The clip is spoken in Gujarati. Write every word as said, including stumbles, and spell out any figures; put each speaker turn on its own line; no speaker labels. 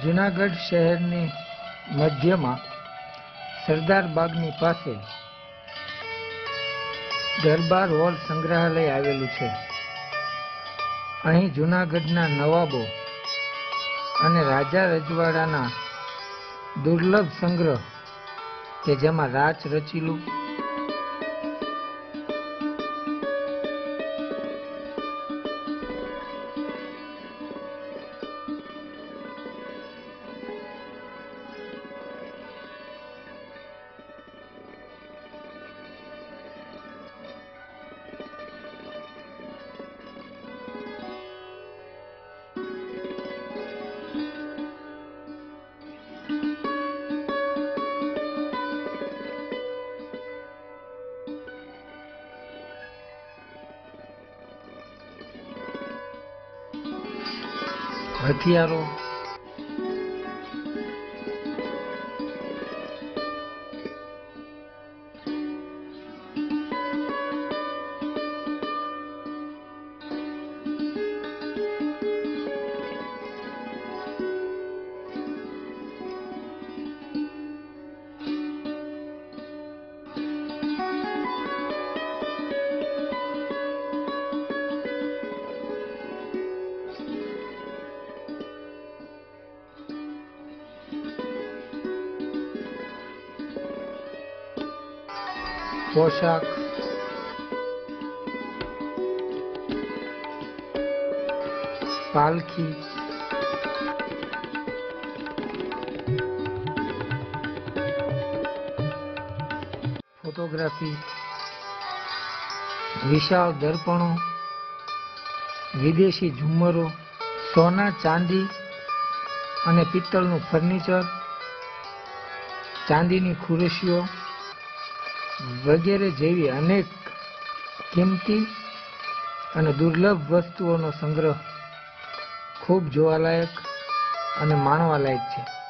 જૂનાગઢ શહેરની મધ્યમાં સરદાર બાગની પાસે દરબાર હોલ સંગ્રહાલય આવેલું છે. અહીં જૂનાગઢના નવાબો અને રાજા રજવાડાના દુર્લભ સંગ્રહ કે જેમાં રાચ રચીલું, હથિયારો, પોશાક, પાલખી, ફોટોગ્રાફી, વિશાળ દર્પણો, વિદેશી ઝુમ્મરો, સોના ચાંદી અને પિત્તળનું ફર્નિચર, ચાંદીની ખુરશીઓ વગેરે જેવી અનેક કિંમતી અને દુર્લભ વસ્તુઓનો સંગ્રહ ખૂબ જોવાલાયક અને માણવાલાયક છે.